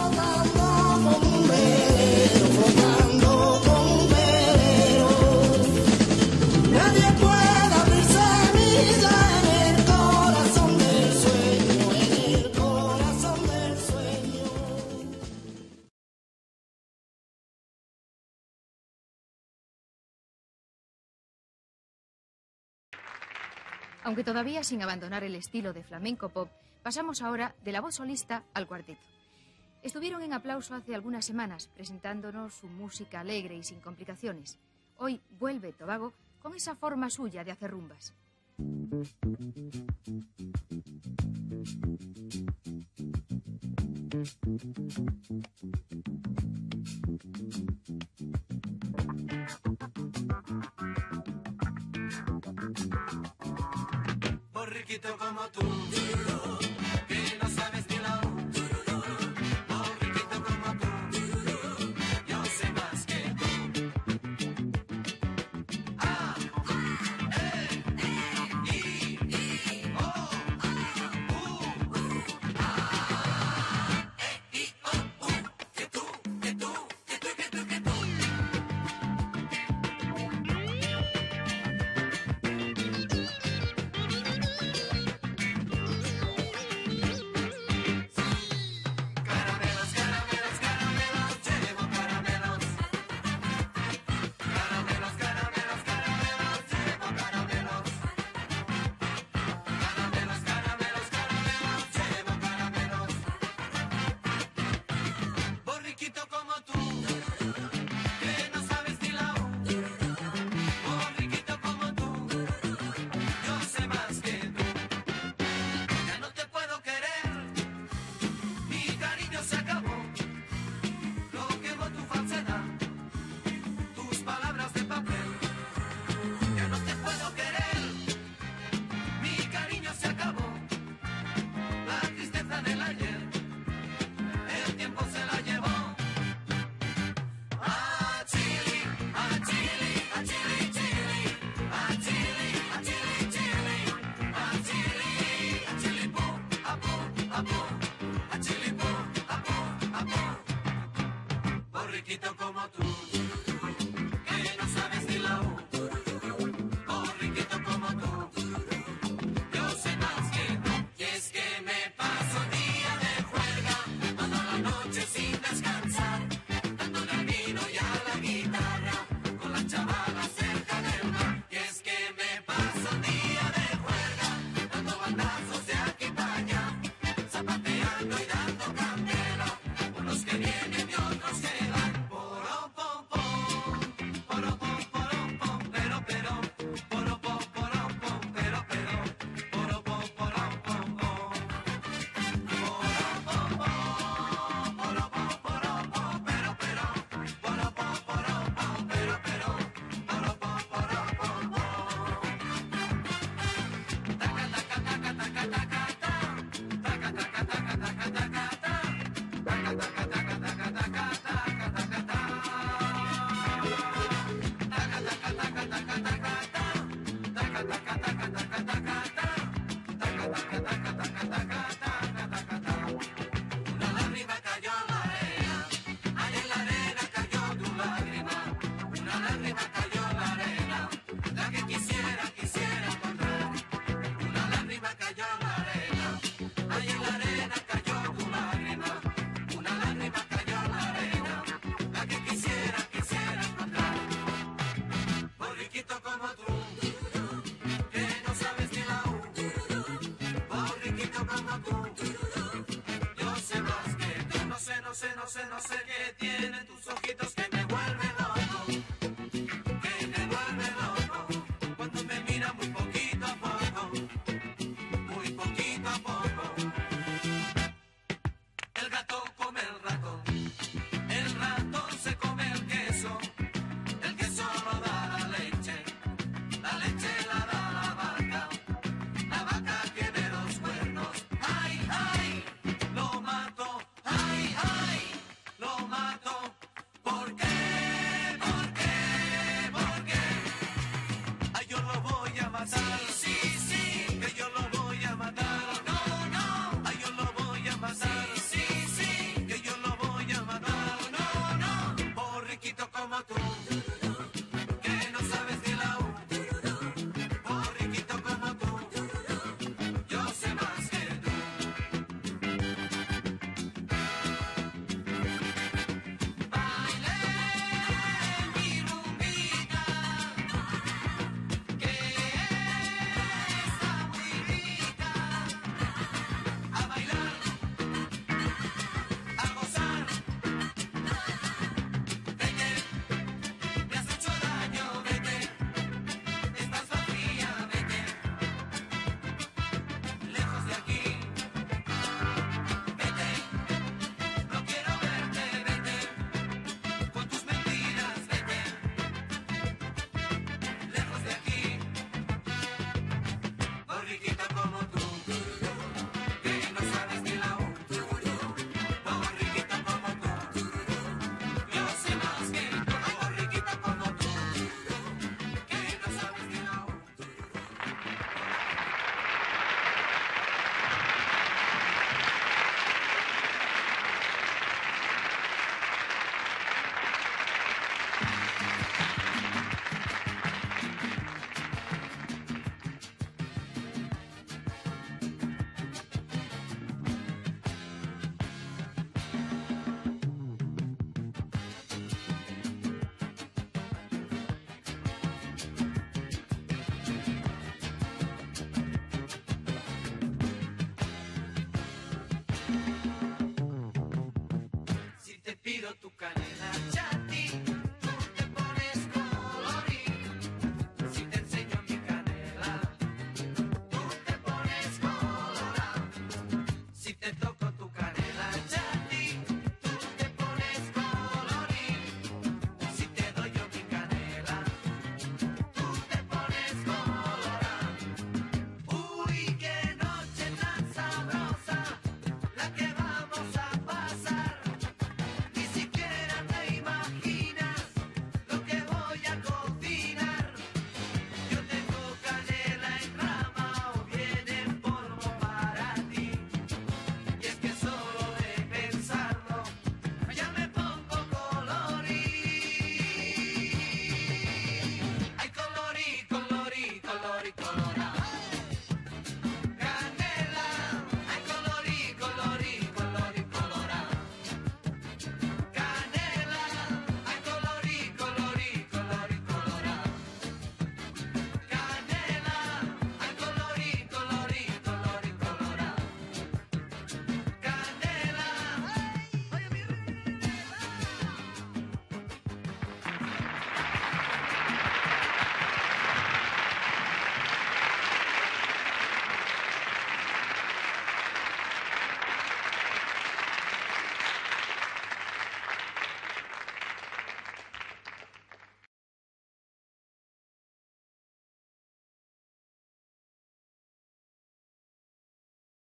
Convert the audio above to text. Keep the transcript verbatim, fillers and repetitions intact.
Aunque todavía sin abandonar el estilo de flamenco pop, pasamos ahora de la voz solista al cuarteto. Estuvieron en aplauso hace algunas semanas, presentándonos su música alegre y sin complicaciones. Hoy vuelve Tobago con esa forma suya de hacer rumbas. Borriquito como tú, que no sabes ni la U. Borriquito como tú, yo sé más que tú. A, E, I, O, U, A, E, I, O, U. Que tú, que tú, que tú, que tú, que tú. Borriquito como tú, que no sabes ni la U. Borriquito como tú, yo sé más que tú. Ya no te puedo querer, mi cariño se acabó. Lo quemó tu falsedad, tus palabras de papel. Ya no te puedo querer, mi cariño se acabó. La tristeza del ayer, el tiempo se la llevó. A Chile, a Chile, a Chile, Chile, a Chile, a Chile, Chile, a Chile, a Chile, po, a po, a po, a Chile, po, a po, a po. Borriquito como tú, que no sabes ni la U. Borriquito como tú, yo sé más que tú. Y es que me paso día de juerga, toda la noche sin descansar, dándole al vino y a la guitarra, con la chavala cerca del mar. Y es que me paso día de juerga, dando bandazos de aquí para allá, zapateando y dando candela, unos que vienen y otros que van. Poro, pom, pom, poro, pom, poro, pom, pero, pero, poro, pom, poro, pom, pero, pero, poro, pom, poro, pom, pom. Una lágrima cayó en la arena, allá en la arena cayó tu lágrima. Una lágrima cayó en la arena, la que quisiera, quisiera encontrar. Una lágrima cayó en la arena, allá en la arena cayó tu lágrima. Una lágrima cayó en la arena, la que quisiera, quisiera encontrar. Borriquito como tú, que no sabes ni la U. Borriquito como tú, yo sé más que tú. No sé, no sé, no sé, no sé qué tienen tus ojitos que me vuelven loco, que me vuelven loco. Cuando me miran muy poquito a poco, muy poquito a poco. El gato come el ratón, el ratón se come el queso, el queso no da la leche, la leche la da la vaca, la vaca tiene dos cuernos. Ay, ay, lo mato, ay, ay, lo mato, porque a todos.